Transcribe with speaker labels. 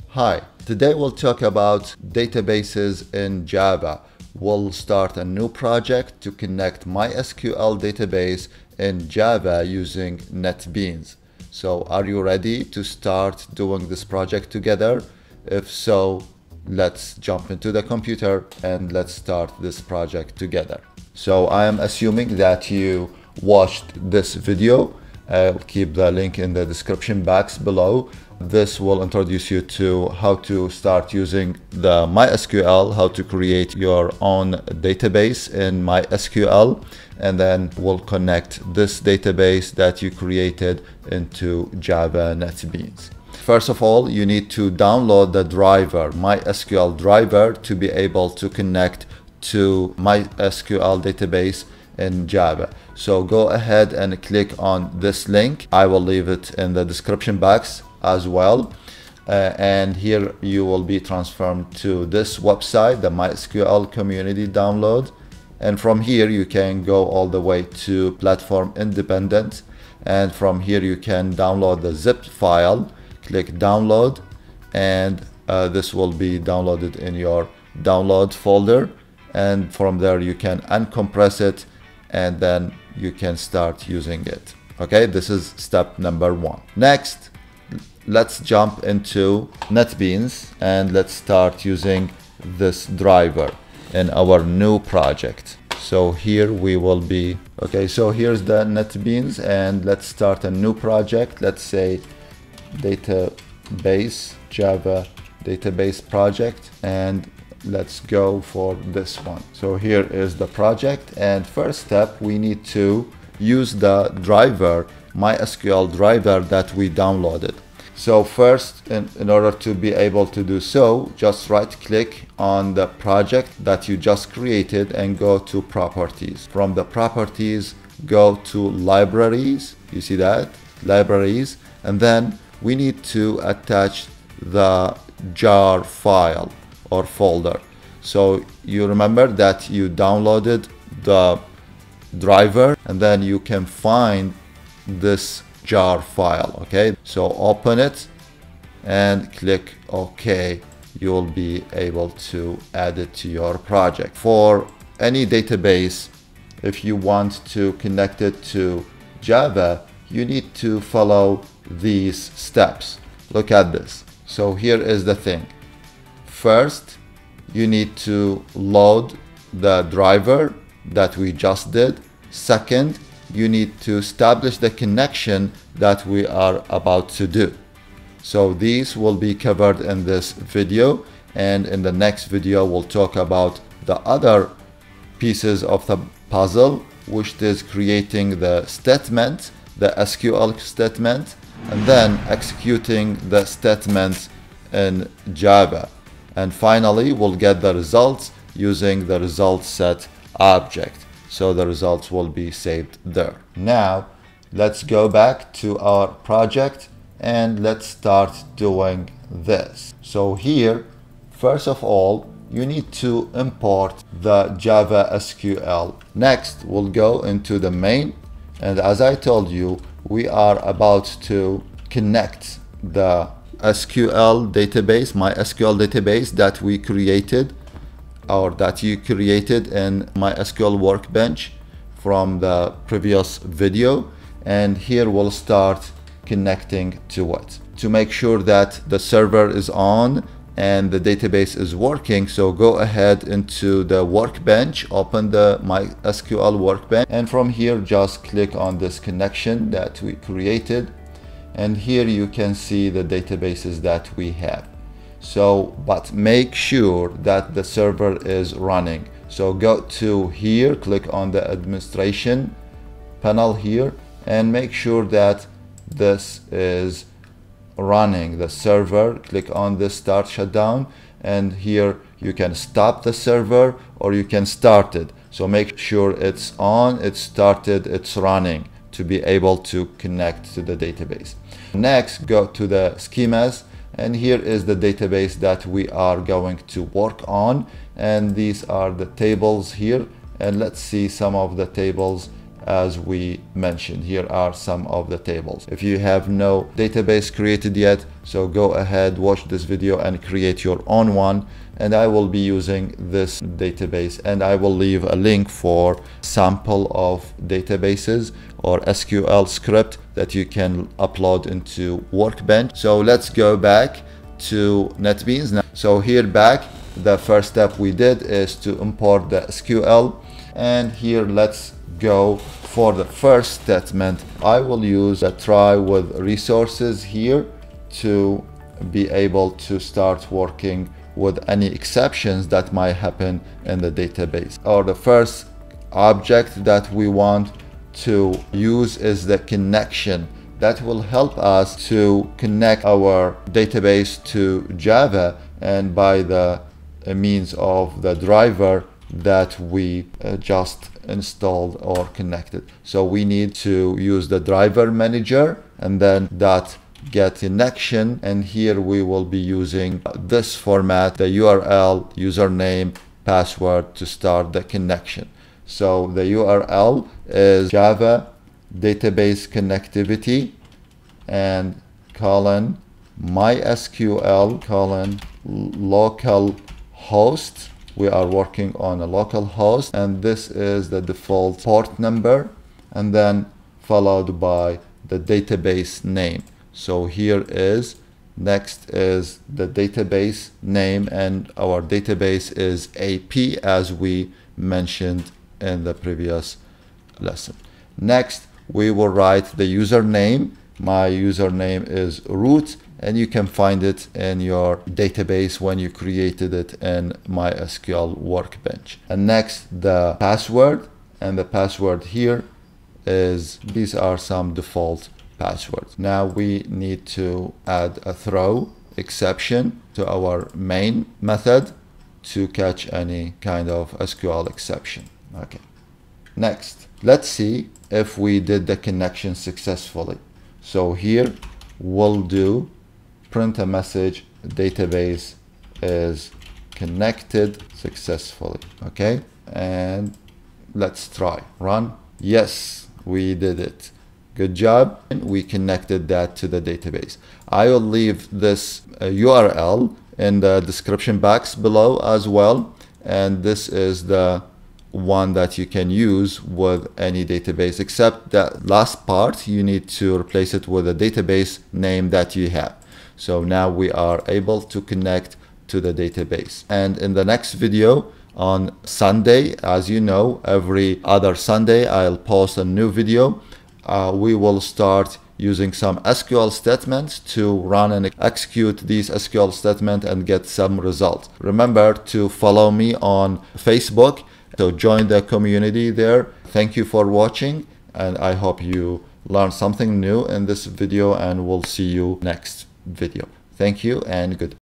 Speaker 1: Hi, today we'll talk about databases in Java. We'll start a new project to connect MySQL database in Java using NetBeans. So are you ready to start doing this project together? If so, let's jump into the computer and let's start this project together. So I am assuming that you watched this video. I'll keep the link in the description box below. This will introduce you to how to start using the MySQL, how to create your own database in MySQL, and then we'll connect this database that you created into Java NetBeans. First of all, you need to download the driver, MySQL driver, to be able to connect to MySQL database in Java. So go ahead and click on this link. I will leave it in the description box as well. And here you will be transferred to this website, the MySQL community download. And from here you can go all the way to platform independent. And from here you can download the zip file. Click download, and this will be downloaded in your download folder. And from there you can uncompress it, and then you can start using it. Okay, this is step number one. Next, let's jump into NetBeans and let's start using this driver in our new project. So here we will be, okay, so here's the NetBeans, and let's start a new project. Let's say database, Java database project, and let's go for this one. So here is the project, and first step, we need to use the driver, MySQL driver that we downloaded. So first, in order to be able to do so, just right click on the project that you just created and go to properties. From the properties, go to libraries. You see that? Libraries. And then we need to attach the jar file or folder. So you remember that you downloaded the driver, and then you can find this jar file. Okay, so open it and click OK. You'll be able to add it to your project. For any database, if you want to connect it to Java, you need to follow these steps. Look at this. So here is the thing. First, you need to load the driver that we just did. Second, you need to establish the connection that we are about to do. So these will be covered in this video, and in the next video we'll talk about the other pieces of the puzzle, which is creating the statement, the SQL statement, and then executing the statements in Java. And finally, we'll get the results using the result set object. So the results will be saved there. Now, let's go back to our project and let's start doing this. So here, first of all, you need to import the Java SQL. Next, we'll go into the main. And as I told you, we are about to connect the SQL database, MySQL database that we created, or that you created in MySQL Workbench from the previous video. And here we'll start connecting to it to make sure that the server is on and the database is working. So go ahead into the Workbench, open the MySQL Workbench, and from here just click on this connection that we created, and here you can see the databases that we have. So, but make sure that the server is running. So go to here, click on the administration panel here, and make sure that this is running, the server. Click on the start shutdown, and here you can stop the server or you can start it. So make sure it's on, it's started, it's running to be able to connect to the database. Next, go to the schemas, and here is the database that we are going to work on, and these are the tables here, and let's see some of the tables as we mentioned. Here are some of the tables. If you have no database created yet, so go ahead, watch this video and create your own one. And I will be using this database, and I will leave a link for sample of databases or SQL script that you can upload into Workbench. So let's go back to NetBeans now. So here back, the first step we did is to import the SQL, and here let's go for the first statement. I will use a try with resources here to be able to start working with any exceptions that might happen in the database. Or the first object that we want to use is the connection. That will help us to connect our database to Java, and by the means of the driver that we just installed or connected. So we need to use the driver manager and then that get connection, and here we will be using this format, the URL, username, password to start the connection. So the URL is Java database connectivity and colon MySQL colon local host. We are working on a local host, and this is the default port number, and then followed by the database name. So here is, next is the database name, and our database is AP as we mentioned in the previous lesson. Next, we will write the username. My username is root, and you can find it in your database when you created it in MySQL Workbench. And next, the password, and the password here is, these are some default passwords. Now we need to add a throw exception to our main method to catch any kind of SQL exception. Okay. Next, let's see if we did the connection successfully. So here we'll do print a message, database is connected successfully. Okay, and let's try run. Yes, we did it. Good job. And we connected that to the database. I will leave this URL in the description box below as well, and this is the one that you can use with any database, except that last part you need to replace it with a database name that you have. So now we are able to connect to the database. And in the next video on Sunday, as you know, every other Sunday I'll post a new video. We will start using some SQL statements to run and execute these SQL statements and get some results. Remember to follow me on Facebook, so join the community there. Thank you for watching, and I hope you learned something new in this video, and we'll see you next video. Thank you and goodbye.